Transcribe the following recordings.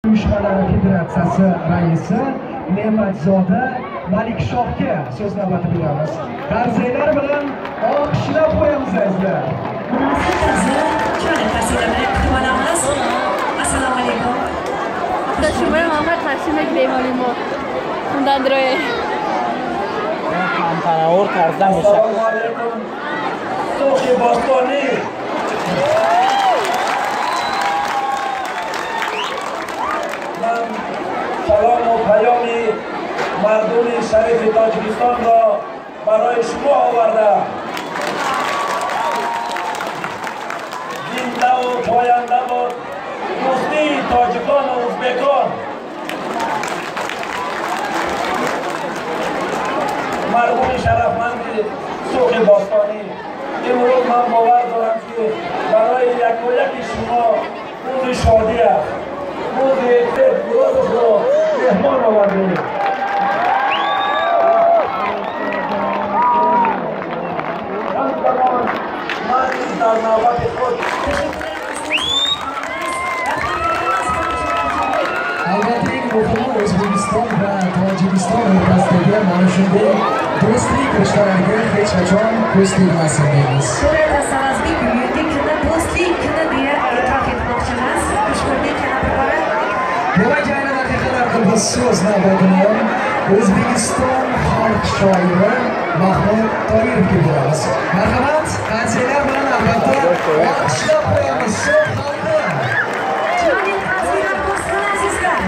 Uyushmalari Federatsiyasi raisi Ne'matzoda Malikshofga so'z navbati beramiz. Qarziylar bilan olqishlab qo'yamiz azizlar. Assalomu alaykum. Shumay Muhammad Hashimek bemorimo. Undan droye. Assalomu alaykum. So'xi Bostoni. سلام و پیامی مردم شریف تاجیکستان را برای شما آوردم. زنده و پاینده باد دوستی تاجیکان و ازبکان. مردم شرفمند سوخ باستانی، امروز من باور دارم که برای یک و یک شما روز شادی است. روز گروه را مهمان آوردیم. همچنان من در نوبت خود البته این مهمه O'zbekiston va Tojikiston o'rtasidagi mana shunday do'stlik rishtalarini hech qachon ko'z tegmasin deymiz. To'g'ri bugungi kuni do'stlik kuni deya e'tirof etmoqchimiz. Xush ko'rdik yana bir bora. Demak, ayni daqiqalarda biz so'z navbatini O'zbekiston xalq shoiri Mahmud Toyirovga beramiz. Marhamat, qaziyalar bilan albatta olqishlab qo'yamiz. So'z xalqi. Joniy qaziyalar bo'lsin azizlar.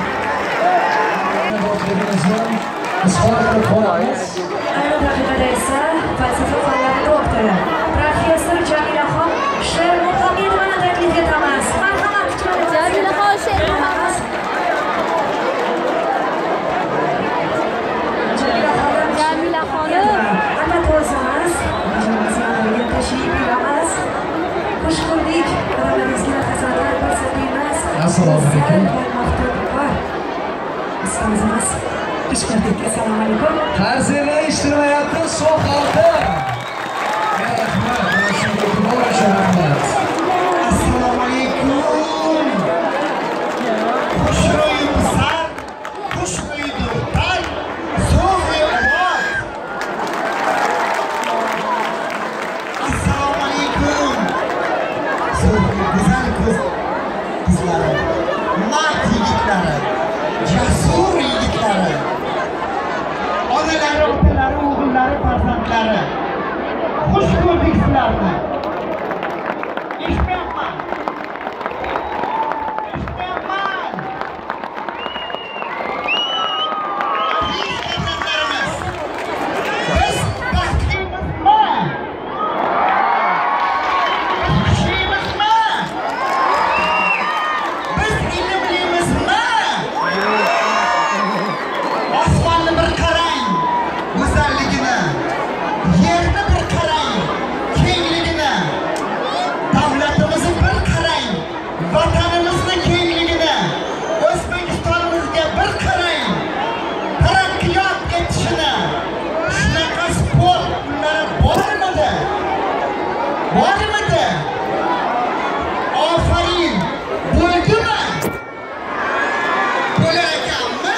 Izhor qilib qolamiz. Ayni daqiqada esa falsafa fanlari doktori professor Jamilaxon Shermuhamedovani taklif etamiz. Marhamat, Jamilaxon Shermuhammedova. Jamilaxonim. Albatta o'zimiz majmuamizga tashrif buyuramiz. Xush ko'rdik. Birodaringizga xizmatlar ko'rsatamiz. Assalomu alaykum. Ismimiz xush ko'rdik. Assalomu alaykum. Qarziylar eshitmayapti, so'x xalqi. Rahmat, mana shunday bor rahmat. Assalomu alaykum. Xushro'yi sar, xushro'yi do'stlar, so'g'ri ovoz. Assalomu alaykum. So'g'ri go'zal qizlari, mard yigitlari, jasur yigitlari, onalari, otalari, o'g'illari, farzandlari. Xush ko'rdik sizlarni. Eshitmayapman. Aziz farzandlarimiz, biz baxtlimizmi? Biz xushimizmi? Biz ilmlimizmi? Osmonni bir qarang, go'zalligini, yerni bir qarang, kengligini, davlatimizni bir qarang, vatanimizni kengligini, O'zbekistonimizga bir qarang, taraqqiyot etishini. Shunaqa sport kunlari bormidi? Bormidi? Ofarin, bo'ldimi? Bo'lar ekanmi?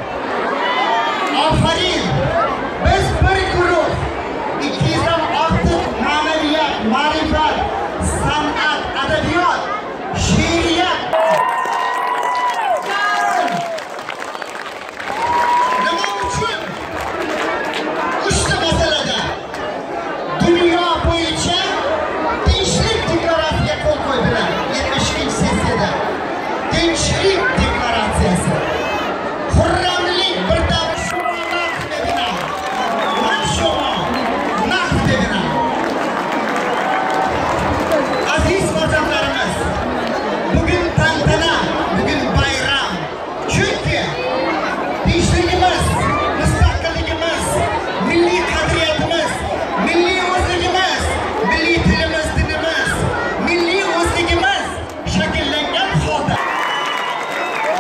Ofarin. Biz bir guruh 200 dan ortiq ma'naviyat, ma'rifat, san'at, adabiyot, she'riyat. Nima uchun? Uchta masalada dunyo bo'yicha tinchlik deklaratsiyasiga qo'l qo'ydilar 72-sessiyada. Tinchlik deklaratsiyasi. Xurramlik birdam shuma naqd dedilar. Mana shuma naqd dedilar. Aziz farzandlarimiz, bugün tantana, bugün bayram. Çünkü tinchligimiz, mustaqilligimiz, milliy qadriyatimiz, milliy o'zligimiz, milliy tilimiz, dinimiz, milliy o'zligimiz shakllangan holda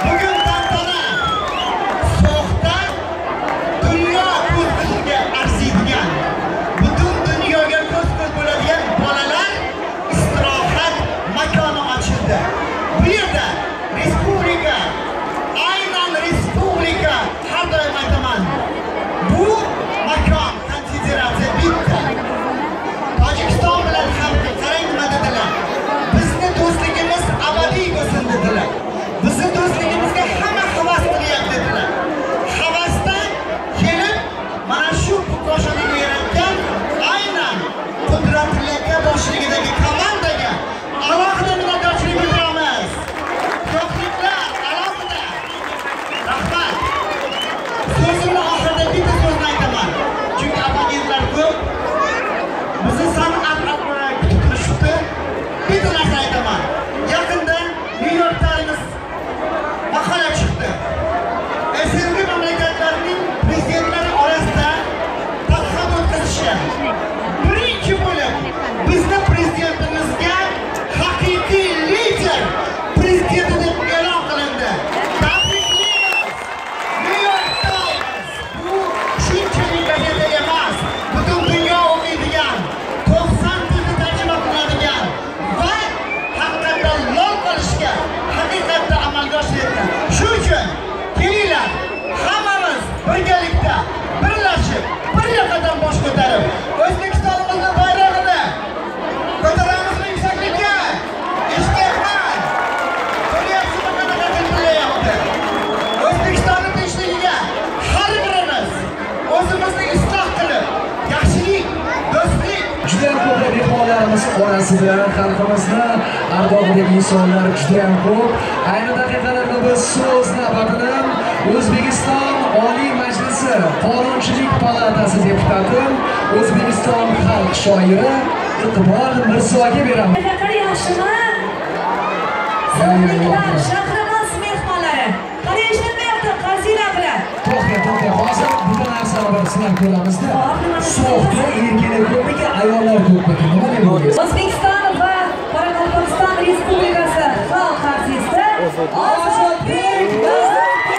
orasida xalqimizni ardog'idagi insonlar juda ham ko'p. Ayni daqiqalarda biz so'z navbatini O'zbekiston Oliy Majlisi Qonunchilik palatasi deputati, O'zbekiston xalq shoiri Iqbol Mirzoga beramiz. Yaxshimi? So'zliklar, Shahramaz mehmonlari. Qani eshitmayapti, qarzinglar bilan. To'xta, hozir bu narsani sinab ko'ramizda. So'xda erkaklar ko'pmi, ayollar ko'pmi? Nima deb o'ylaysiz? O'zbekiston va Qoraqalpog'iston Respublikasi xalq artisti Ozodbek Yo'ldoshev.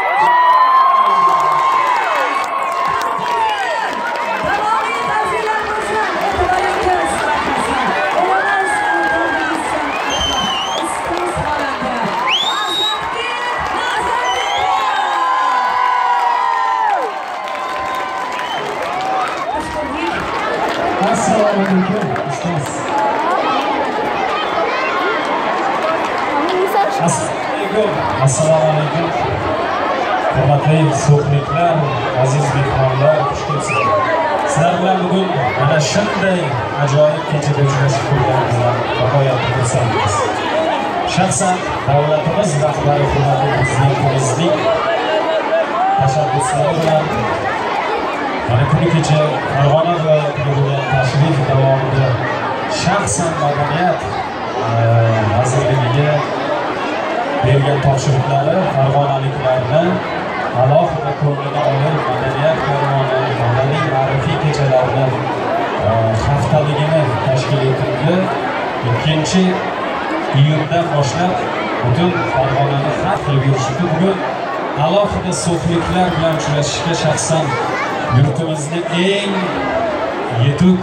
Davomiy ta'ziylar bo'lsin. E'tiboringiz qatnashsin. Elimiz istingiz xonanda Ozodbek Nazarbekov. Assalomu alaykum, ustoz. Assalomu alaykum. Hurmatli so'qliklar, aziz mehmonlar, xush kelibsizlar. Sizlar bilan bugun mana shunday ajoyib kechada uchrashib turganimizdan nihoyatda xursandmiz. Shaxsan davlatimiz rahbari hurmatli prezidentimizning tashabbuslari bilan mana kuni kecha Farg'ona viloyatiga bo'lgan tashrif davomida shaxsan madaniyat vazirligiga bergan topshiriqlari farg'onaliklarni alohida ko'nglini olib madaniyat karvoni, madaniy ma'rifiy kechalarini haftaligini tashkil etildi. 2-iyundan boshlab butun Farg'onani har xil yurishdi. Bugun alohida so'qliklar bilan uchrashishga shaxsan yurtimizni eng yetuk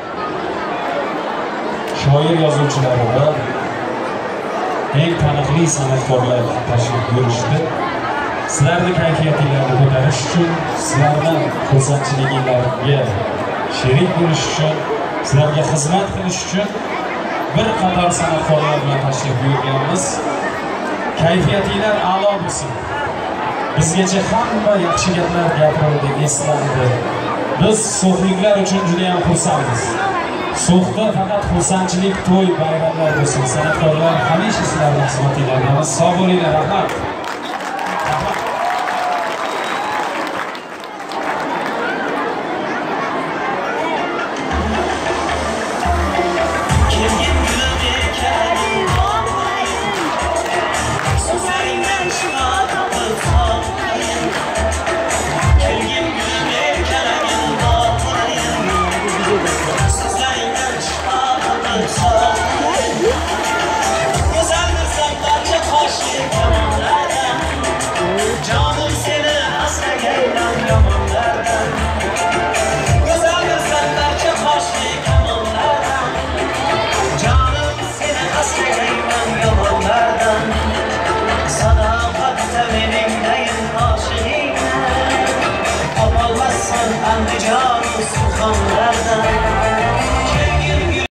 shoir yozuvchilari va eng taniqli san'atkorlar tashrif buyurishdi. Sizlarni kayfiyatinglarni ko'tarish uchun, sizlarni xursandchiliginglarga sherik bo'lish uchun, sizlarga xizmat qilish uchun bir qator san'atkorlar bilan tashrif buyurganmiz. Kayfiyatinglar a'lo bo'lsin. Bizgacha hamma yaxshi gaplar gapirildi, eslandi. Biz so'xliklar uchun juda ham xursandmiz. So'xda faqat xursandchilik, to'y, bayramlar bo'lsin. San'atkorlar hamisha sizlarning xizmatinglardamiz. Sog' bo'linglar, rahmat. Andijon, Sulxonlar